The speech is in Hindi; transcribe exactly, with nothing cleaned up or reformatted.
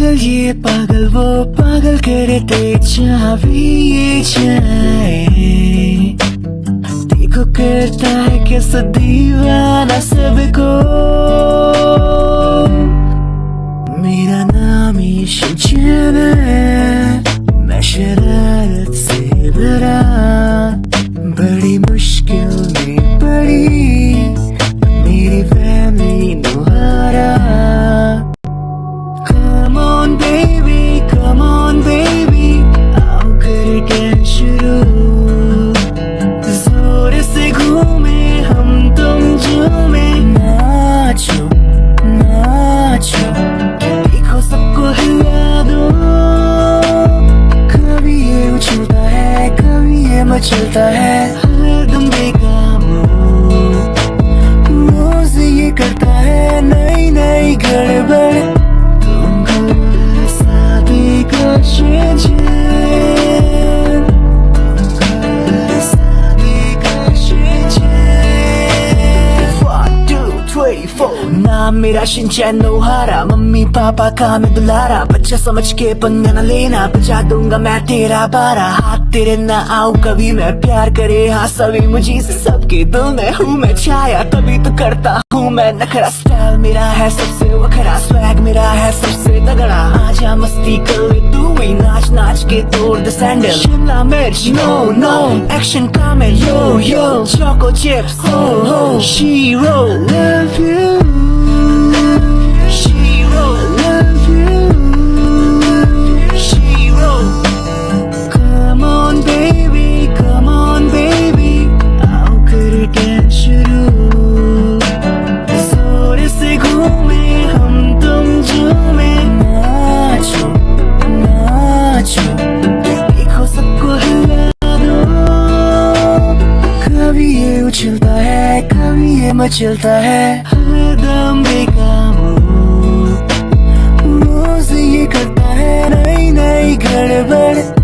पागल ये पागल वो पागल करे ते जहाँ भी ये जाए, देखो करता है कैसा दीवाना सबको। मेरा नाम ही शिंचान है, मैं शरारत से भरा, बड़ी मुश्किल में पड़ी मेरी फैमिली नोहारा। Come on baby, come on baby, आओ करे डांस शुरू, जोर से घूमे हम तुम झूमे, नाचो नाचो देखो सबको हिला दो। कभी ये उछलता है कभी ये मचलता है, हरदम बेकाम रोज ये करता है नई नई गड़बड़। Shinchan, नाम मेरा शिंचैन नोहारा, मम्मी पापा का मैं दुलारा, बच्चा समझ के पंगा न लेना, बजा दूंगा मैं तेरा बारा। हाथ तेरे ना आऊं कभी मैं, प्यार करे हाँ सभी मुझी से, सबके दिल में हूँ मैं छाया, तभी तो करता हूँ मैं नखरा। स्टाइल मेरा है सबसे वखरा, स्वैग मेरा है सबसे तगड़ा, आजा मस्ती कर ले तू ही, नाच नाच के तोड़ द सैंडल। शिमला मिर्च नो नो, एक्शन कामें यो यो, चोको चिप्स हो हो, शीरो love you, शीरो love you, शीरो। Come on baby, come on baby, आओ करे डांस शुरू, जोर से घूमे हम तुम झूमे, नाचो नाचो देखो सबको हिला दो। कभी ये उछलता है कभी ये मचलता है, हरदम बेकाम रोज ये करता है नई नई गड़बड़।